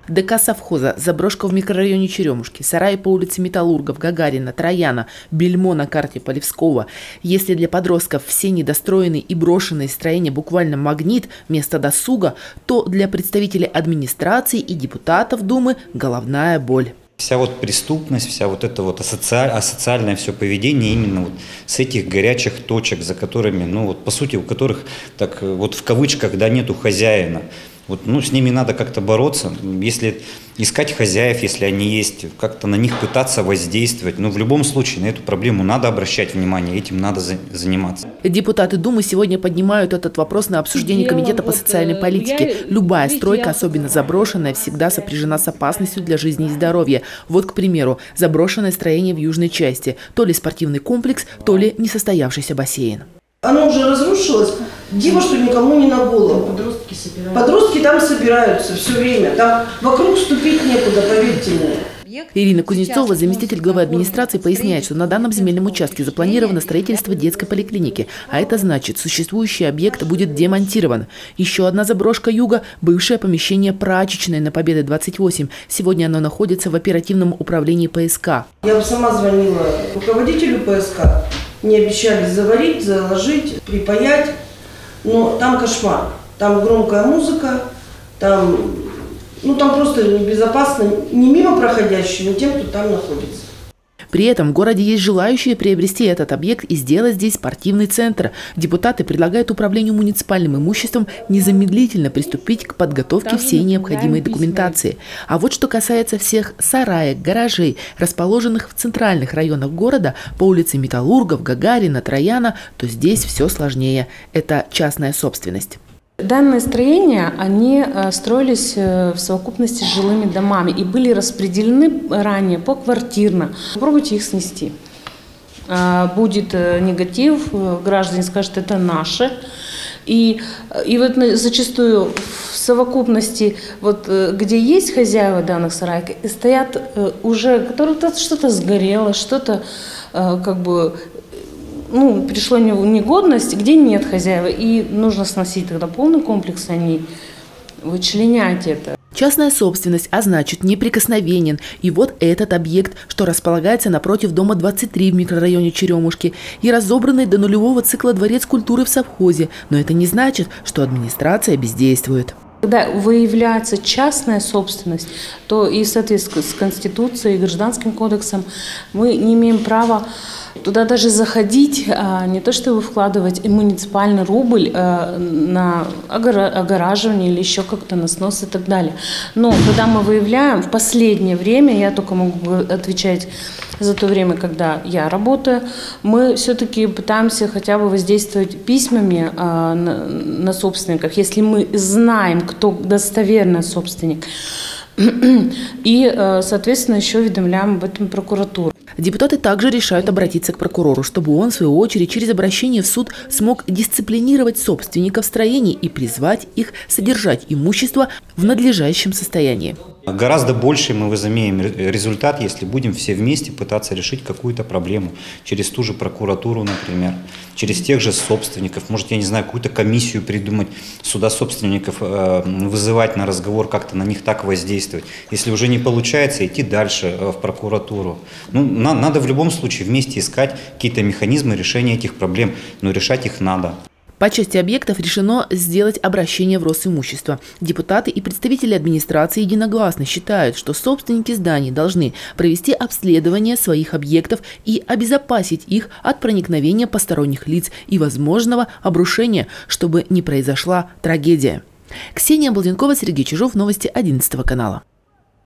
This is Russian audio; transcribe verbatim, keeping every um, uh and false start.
ДК совхоза, заброшка в микрорайоне Черемушки, сараи по улице Металлургов, Гагарина, Трояна, бельмо на карте Полевского. Если для подростков все недостроенные и брошенные строения буквально магнит, место досуга, то для представителей администрации и депутатов Думы головная боль. Вся вот преступность, вся вот это вот асоциаль, асоциальное все поведение именно вот с этих горячих точек, за которыми, ну вот по сути, у которых так вот в кавычках, да, нету хозяина. Вот, ну, с ними надо как-то бороться, если искать хозяев, если они есть, как-то на них пытаться воздействовать. Но в любом случае на эту проблему надо обращать внимание, этим надо за, заниматься. Депутаты Думы сегодня поднимают этот вопрос на обсуждение Комитета по социальной политике. Любая стройка, особенно заброшенная, всегда сопряжена с опасностью для жизни и здоровья. Вот, к примеру, заброшенное строение в южной части. То ли спортивный комплекс, то ли несостоявшийся бассейн. Оно уже разрушилось, диво, что никому не на голову. Подростки собираются. Подростки там собираются все время, там вокруг ступить некуда, поверьте мне. Ирина Кузнецова, заместитель главы администрации, поясняет, что на данном земельном участке запланировано строительство детской поликлиники, а это значит, существующий объект будет демонтирован. Еще одна заброшка юга – бывшее помещение прачечной на Победы двадцать восемь. Сегодня оно находится в оперативном управлении ПСК. Я сама звонила руководителю ПСК. Не обещали заварить, заложить, припаять, но там кошмар. Там громкая музыка, там, ну, там просто небезопасно не мимо проходящим, но тем, кто там находится. При этом в городе есть желающие приобрести этот объект и сделать здесь спортивный центр. Депутаты предлагают управлению муниципальным имуществом незамедлительно приступить к подготовке Там всей необходимой документации. А вот что касается всех сараек, гаражей, расположенных в центральных районах города по улице Металлургов, Гагарина, Трояна, то здесь все сложнее. Это частная собственность. Данные строения, они строились в совокупности с жилыми домами и были распределены ранее поквартирно. Попробуйте их снести. Будет негатив, граждане скажут, это наше. И, и вот зачастую в совокупности, вот, где есть хозяева данных сараек, стоят уже, которых что-то сгорело, что-то как бы... Ну, пришло негодность, где нет хозяева, и нужно сносить тогда полный комплекс, а не вычленять это. Частная собственность, а значит неприкосновенен. И вот этот объект, что располагается напротив дома двадцать три в микрорайоне Черемушки и разобранный до нулевого цикла дворец культуры в совхозе. Но это не значит, что администрация бездействует. Когда выявляется частная собственность, то и в соответствии с Конституцией и Гражданским кодексом мы не имеем права туда даже заходить, а не то чтобы вкладывать муниципальный рубль а, на огораживание или еще как-то на снос и так далее. Но когда мы выявляем, в последнее время, я только могу отвечать за то время, когда я работаю, мы все-таки пытаемся хотя бы воздействовать письмами а, на, на собственников, если мы знаем, кто достоверный собственник. И, соответственно, еще уведомляем об этом прокуратуру. Депутаты также решают обратиться к прокурору, чтобы он, в свою очередь, через обращение в суд смог дисциплинировать собственников строений и призвать их содержать имущество в надлежащем состоянии. Гораздо больше мы возымеем результат, если будем все вместе пытаться решить какую-то проблему. Через ту же прокуратуру, например, через тех же собственников. Может, я не знаю, какую-то комиссию придумать, суда собственников вызывать на разговор, как-то на них так воздействовать. Если уже не получается, идти дальше в прокуратуру. Ну, надо в любом случае вместе искать какие-то механизмы решения этих проблем, но решать их надо. По части объектов решено сделать обращение в Росимущество. Депутаты и представители администрации единогласно считают, что собственники зданий должны провести обследование своих объектов и обезопасить их от проникновения посторонних лиц и возможного обрушения, чтобы не произошла трагедия. Ксения Балденкова, Сергей Чижов, новости одиннадцатого канала.